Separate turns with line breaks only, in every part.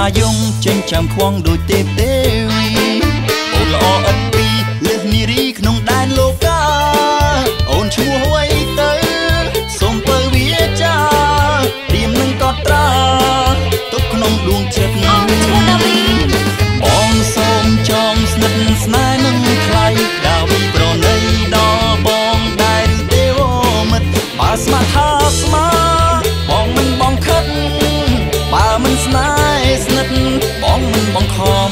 យងចេញចាំខ្វងដូចទេពទេវីអូនល្អឥតពីលើសនារីក្នុងដែនលោកាអូនឈ្មោះអ្វីទៅសូមពើវាចាព្រាមនឹងកត់ត្រាទុកក្នុងដួងចិត្តអូនឈ្មោះដាវីបងសូមចងស្និទ្ធស្នេហ៍នឹងថ្លៃដាវីប្រណីដល់បងដែរឬទេវមិត្តបើស្ម័គ្រថាស្មើបងមិនបងខិតបើមិនស្នេហ៍ស្និទ្ធបងមិនបងខំ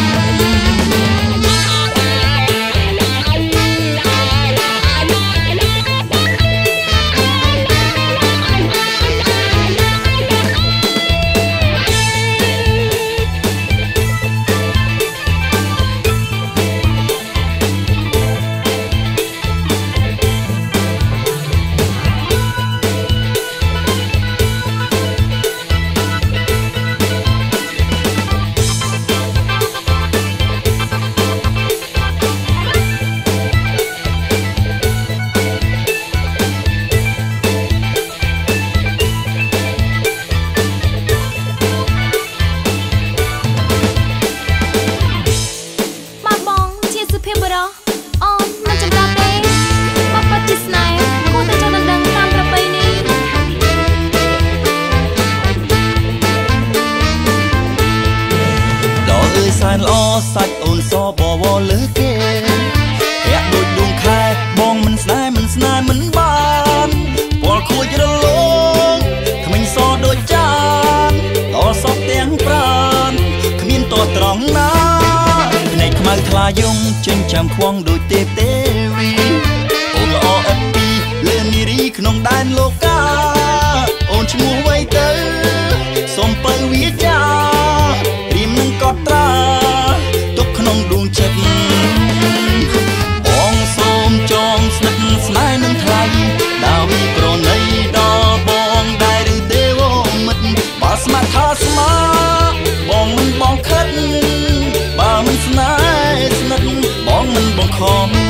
សែនល្អសាច់អូនសបវរលើគេពាក់ដូចដួងខែបងមិនស្នេហ៍មិនបានពលខួចរលោងគ្មានសដូចចានតសពទាំងប្រានគ្មានតត្រង់ណាភ្នែកខ្មៅថ្លាយងចេញចាំខ្វងដូចទេពទេវីអូនល្អឥតពីលើនារីក្នុងដែនលោកាអូនឈ្មោះអ្វីទៅសូមពើវាចាព្រាមនឹងកត់ត្រាទុកក្នុងដួងចិត្តបងសូមចងស្និទ្ធស្នេហ៍នឹងថ្លៃដាវីប្រណីដល់បងដែរឬទេវមិត្តបើស្ម័គ្រថាស្មើបងមិនបងខិតបើមិនស្នេហ៍ស្និទ្ធបងមិនបងខំ